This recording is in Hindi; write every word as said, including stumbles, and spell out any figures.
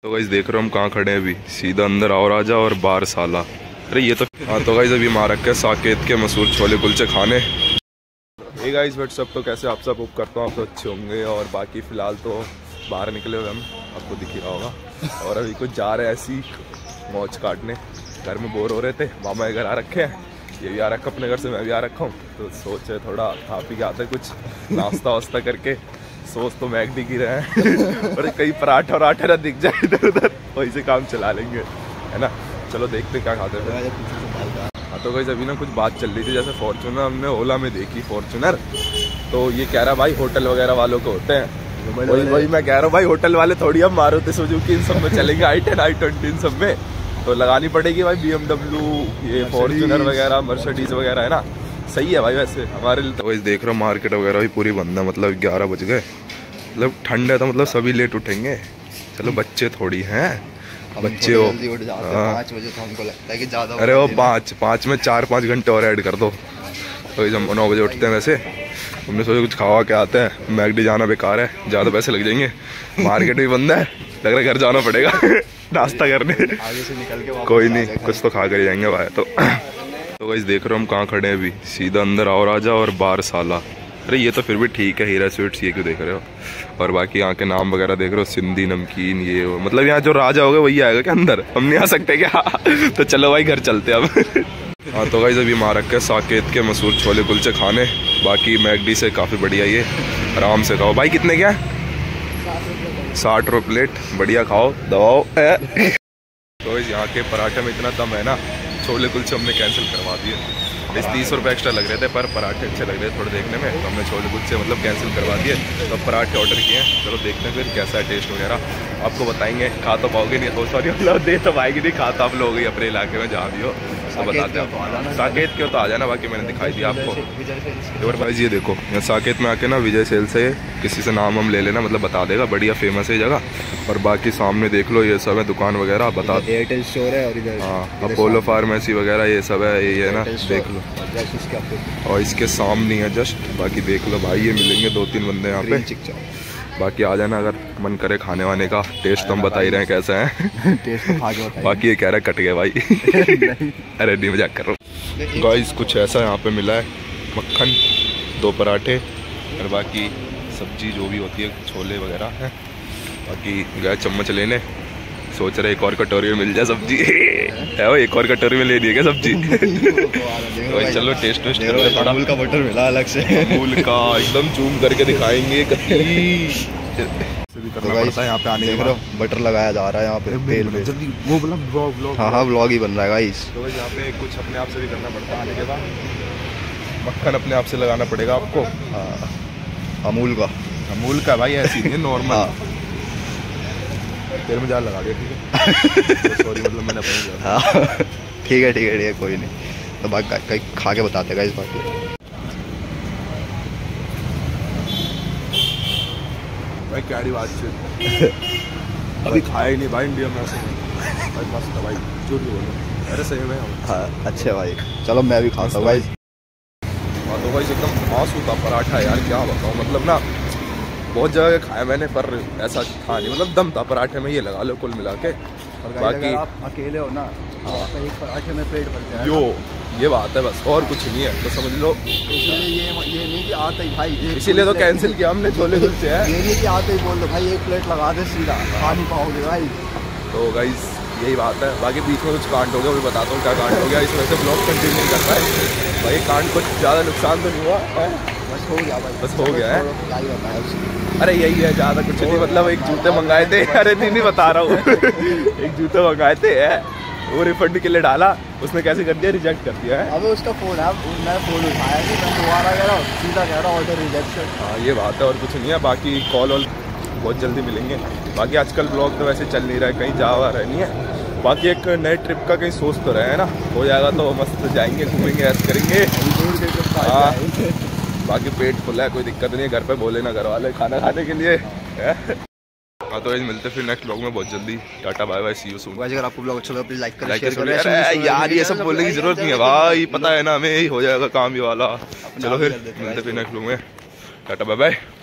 तो गाइस देख रहे हो हम कहाँ खड़े हैं अभी, सीधा अंदर आओ राजा और बाहर साला। अरे ये तो हाँ तो गाइस अभी मारक के साकेत के मशहूर छोले कुलचे खाने। हे गाइस व्हाट्सअप, तो कैसे आप सब, उप करता हूँ आप तो अच्छे होंगे। और बाकी फ़िलहाल तो बाहर निकले हुए हम, आपको दिख ही रहा होगा। और अभी कुछ जा रहे हैं ऐसी मौज काटने, घर में बोर हो रहे थे, मामा के घर आ रखे हैं, ये भी आ रखा अपने घर से, मैं भी आ रखा हूँ। तो सोचे थोड़ा खा पी के आते कुछ नाश्ता वास्ता करके। सोच तो मैगडी की रहे हैं और कहीं पराठा वराठा ना दिख जाए इधर उधर, वहीं से काम चला लेंगे, है ना। चलो देखते क्या खाते हैं। हाँ तो गाइस अभी ना कुछ बात चल रही थी, जैसे फॉर्चूनर हमने ओला में देखी फॉर्चूनर, तो ये कह रहा भाई होटल वगैरह वालों को होते हैं। वही वही मैं कह रहा हूँ भाई, होटल वाले थोड़ी हम मारुति सुजुकी इन सब में चलेंगे, आई टेन आई ट्वेंटी इन सब में तो लगानी पड़ेगी भाई। बी एम डब्ल्यू, ये फॉर्चूनर वगैरह, मर्सिडीज वगैरह, है ना। सही है भाई वैसे हमारे लिए। तो देख रहा हूँ मार्केट वगैरह भी पूरी बंद है, मतलब ग्यारह बज गए, मतलब ठंड है तो मतलब सभी लेट उठेंगे। चलो बच्चे थोड़ी हैं, बच्चे हो पाँच बजे तो हमको लगता है कि ज़्यादा। अरे वो पाँच पाँच में चार पाँच घंटे और ऐड कर दो, तो जब नौ बजे उठते हैं। वैसे हमने सोचा कुछ खावा के आते हैं, मैगडी जाना बेकार है, ज़्यादा पैसे लग जाएंगे, मार्केट भी बंद है, लग रहा है घर जाना पड़ेगा नाश्ता करने। आगे से निकल के कोई नहीं, कुछ तो खा कर जाएंगे भाई। तो तो गाइस देख रहे हो हम कहाँ खड़े हैं अभी, सीधा अंदर आओ राजा और बाहर साला। अरे ये तो फिर भी ठीक है, हीरा स्वीट्स, ये क्यों देख रहे हो। और बाकी यहाँ के नाम वगैरह देख रहे हो, सिंधी नमकीन, ये वो, मतलब यहाँ जो राजा होगा वही आएगा क्या अंदर, हम नहीं आ सकते क्या तो चलो भाई घर चलते अब हाँ तो गाइस अभी मारक के साकेत के मशहूर छोले कुलचे खाने। बाकी मैगडी से काफ़ी बढ़िया, ये आराम से खाओ भाई। कितने क्या साठ रुपये प्लेट, बढ़िया खाओ दबाओ तो यहाँ के पराठे में इतना दम है ना, छोले कुलचे हमने कैंसिल करवा दिए। इस तीस रुपये एक्स्ट्रा लग रहे थे पर पराठे अच्छे लग रहे थे थोड़े देखने में, तो हमने छोले कुलचे मतलब कैंसिल करवा दिए, तो पराठे ऑर्डर किए हैं। चलो देखते हैं फिर कैसा है टेस्ट वगैरह, आपको बताएंगे। खा तो पाओगे नहीं, तो सॉरी मतलब दे तो पाएगी नहीं, खाता आप लोग ही अपने इलाके में जहाँ भी हो तो बताते हैं। साकेत के तो आ जाना, बाकी मैंने दिखाई दिया आपको। और भाई ये देखो, यहाँ साकेत में आके ना विजय सेल से किसी से नाम हम ले लेना, मतलब बता देगा, बढ़िया फेमस है जगह। और बाकी सामने देख लो ये सब है दुकान वगैरह, बता एयरटेल स्टोर है, और इधर हाँ अपोलो फार्मेसी वगैरह ये सब है, ये है ना, देख लो। और इसके सामने है जस्ट, बाकी देख लो भाई, ये मिलेंगे दो तीन बंदे यहाँ पे। बाकी आ जाना अगर मन करे खाने वाने का, टेस्ट तो हम बता ही रहे हैं कैसा है टेस्ट तो खा के बाकी ये कह रहा है कट गए भाई अरे नहीं मजाक कर रहा हूँ। गाइस कुछ ऐसा यहाँ पे मिला है, मक्खन, दो पराठे और बाकी सब्जी जो भी होती है, छोले वगैरह है। बाकी गए चम्मच लेने, सोच रहे एक और कटोरी में मिल जाए सब्जी है वो, एक और कटोरी में ले ली है क्या सब्जी तो चलो टेस्ट वेस्ट करो। अमूल का बटर मिला अलग से, अमूल का एकदम जूम करके दिखाएंगे करना पड़ता है यहाँ पे आने के बाद। बटर लगाया जा रहा है यहाँ पे तेल में, जल्दी वो ब्लॉग, हाँ हाँ ब्लॉग ही बन रहा है गाइस। तो यहाँ पे कुछ अपने आप से भी करना पड़ता है आने के बाद, मक्खन अपने आप से लगाना पड़ेगा आपको। हाँ अमूल का, अमूल का भाई ऐसी नहीं नॉर्मल, तेरे में जाल लगा दिया, ठीक है सॉरी मतलब मैंने अपने हाँ ठीक है ठीक है ठीक है कोई नहीं। तो बाकी खा के बताते हैं इस बात भाई, क्या बात अभी खाया ही नहीं भाई इंडिया में ऐसे भाई, मस्त है भाई, जो भी बोलो। अरे सही में हाँ अच्छे भाई, चलो मैं भी खाता हूँ भाई। हाँ तो भाई एकदम खास होता पराठा यार, क्या बताऊँ, मतलब ना बहुत जगह खाया मैंने पर ऐसा था नहीं, मतलब दम था पराठे में, ये लगा लो कुल मिला के। बाकी आप अकेले हो ना, हाँ एक पराठे में पेट भर जाए यो, ये बात है बस, और कुछ नहीं है तो समझ लो। इसलिए ये ये नहीं कि आते ही भाई, इसीलिए तो कैंसिल किया हमने छोले कुलचे है, ये नहीं कि आते ही बोल दो भाई एक प्लेट लगा दे सीधा, खा नहीं पाओगे भाई। तो गाइस यही बात है। बाकी बीच में कुछ कांड हो गया, मैं बताता हूँ क्या कांड हो गया, इस वजह से ब्लॉग कंटिन्यू नहीं कर पाए भाई। कांड कुछ ज़्यादा नुकसान तो नहीं हुआ है, बस हो गया भाई, बस हो गया है। अरे यही है, ज़्यादा कुछ नहीं, मतलब एक जूते मंगाए थे, अरे नहीं नहीं बता रहा हूँ एक जूते मंगाए थे है, वो रिफंड के लिए डाला, उसने कैसे कर दिया, रिजेक्ट कर दिया है। अबे उसका फ़ोन है, मैं फ़ोन उठाया नहीं, मैं दोबारा कह रहा हूँ, सीधा कह रहा हूँ ऑर्डर रिजेक्शन। हाँ ये बात है, और कुछ नहीं है। बाकी कॉल वॉल बहुत जल्दी मिलेंगे। बाकी आजकल ब्लॉग तो वैसे चल नहीं रहा है, कहीं जा हुआ नहीं है। बाकी एक नए ट्रिप का कहीं सोच तो रहे है ना, हो जाएगा तो मस्त जाएंगे, घूमेंगे, ऐसे करेंगे। हाँ बाकी पेट खुला है, कोई दिक्कत नहीं है, घर पे बोले ना घर वाले खाना खाने के लिए। हाँ तो मिलते फिर नेक्स्ट ब्लॉग में बहुत जल्दी, tata bye bye, see you soon. अगर आपको ब्लॉग अच्छा लगा प्लीज लाइक करें, शेयर करें। अरे यार ये सब बोलने की जरूरत नहीं है भाई, पता है ना हमें, ही हो जाएगा काम ये वाला। चलो फिर मिलते फिर नेक्स्ट ब्लॉग में, टाटा बाय बाय।